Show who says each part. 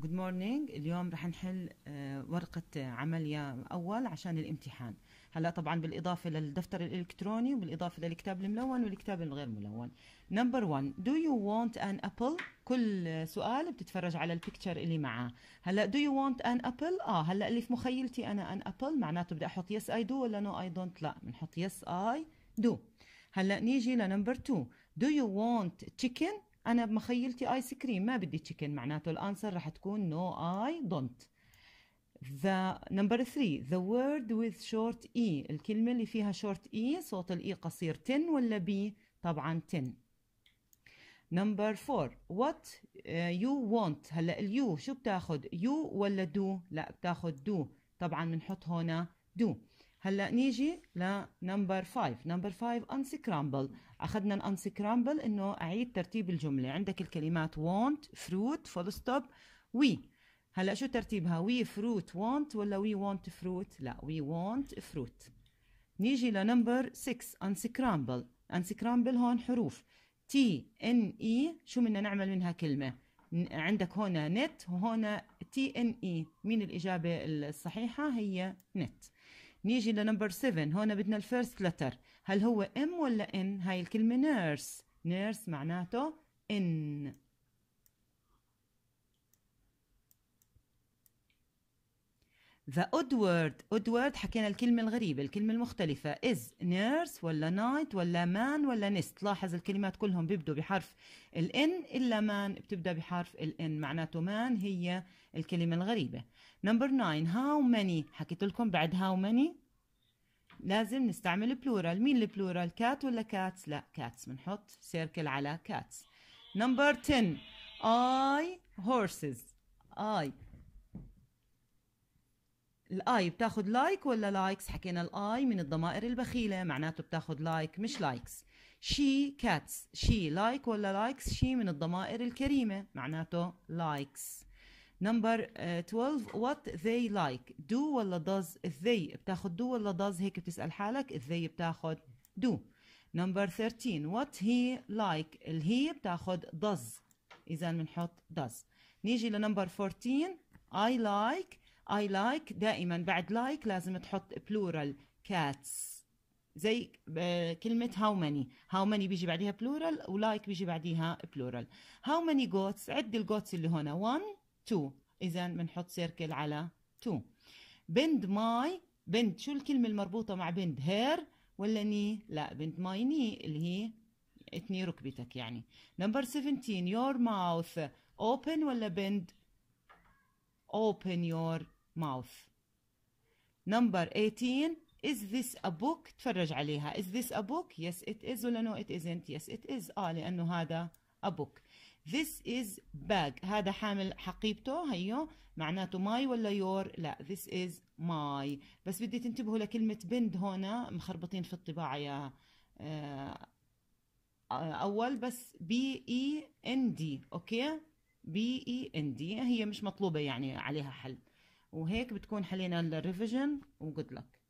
Speaker 1: Good morning. اليوم رح نحل ورقة عمل أول عشان الامتحان. هلا طبعا بالإضافة للدفتر الإلكتروني وبالإضافة للكتاب الملون والكتاب الغير ملون. Number 1. Do you want an apple؟ كل سؤال بتتفرج على البيكتشر اللي معاه. هلا do you want an apple؟ هلا اللي في مخيلتي أنا an apple معناته بدي أحط yes I do ولا no I don't؟ لا، بنحط yes I do. هلا نيجي لنمبر 2. Do you want chicken؟ أنا بمخيلتي آيس كريم، ما بدي تشيكن، معناته الأنسر رح تكون no I don't. The number 3. The word with short E، الكلمة اللي فيها short E صوت الإي قصير 10 ولا B؟ طبعا 10. Number 4. What you want؟ هلا اليو شو بتاخد؟ يو ولا دو؟ لا بتاخد دو، طبعا بنحط هنا دو. هلا نيجي لنمبر 5. نمبر 5 unscramble. اخذنا الانسكرامبل انه اعيد ترتيب الجمله. عندك الكلمات want fruit full stop we. هلا شو ترتيبها؟ we fruit want ولا we want fruit؟ لا we want fruit. نيجي لنمبر 6 unscramble. unscramble هون حروف تي ان اي، شو بدنا نعمل منها كلمه؟ عندك هنا نت وهنا تي ان اي، مين الاجابه الصحيحه؟ هي نت. نيجي لنمبر 7. هون بدنا الفيرست لتر، هل هو ام ولا ان؟ هاي الكلمة نيرس، نيرس معناته ان. The odd word. odd word حكينا الكلمة الغريبة، الكلمة المختلفة is nurse ولا night ولا man ولا nest. لاحظ الكلمات كلهم بيبدوا بحرف الان إلا man بتبدأ بحرف الان، معناته man هي الكلمة الغريبة. نمبر 9. how many. حكيت لكم بعد how many لازم نستعمل بلورال. مين البلورال؟ كات ولا كاتس؟ لا كاتس، بنحط سيركل على كاتس. نمبر 10. I horses. I الاي بتاخد لايك ولا لايكس؟ حكينا الاي من الضمائر البخيله، معناته بتاخد لايك مش لايكس. شي كاتس، شي لايك ولا لايكس؟ شي من الضمائر الكريمه، معناته لايكس. نمبر 12. what they like. do ولا does؟ they بتاخد do ولا does؟ هيك بتسأل حالك. they بتاخد do. نمبر 13. what he like. الهي بتاخد does، إذا بنحط does. نيجي لنمبر 14. I like. I like دائما بعد like لازم تحط plural cats، زي كلمة how many. how many بيجي بعديها plural و like بيجي بعديها plural. how many goats. عد الجوتس اللي هنا 1 2، إذا بنحط سيركل على 2. bend my. bend شو الكلمة المربوطة مع bend؟ hair ولا knee؟ لا bend my knee اللي هي اتني ركبتك يعني. نمبر 17. your mouth. open ولا bend؟ open your mouth. نمبر 18. is this a book. تفرج عليها. is this a book؟ yes it is ولا no it isn't؟ yes it is، لأنه هذا a book. this is bag. هذا حامل حقيبته، هيو معناته my ولا your؟ لا this is my. بس بدي تنتبهوا لكلمة بند هنا مخربطين في الطباعة يا أول، بس BEND. أوكي BEND هي مش مطلوبة يعني عليها حل. وهيك بتكون حلينا الريفيجن وجود لك.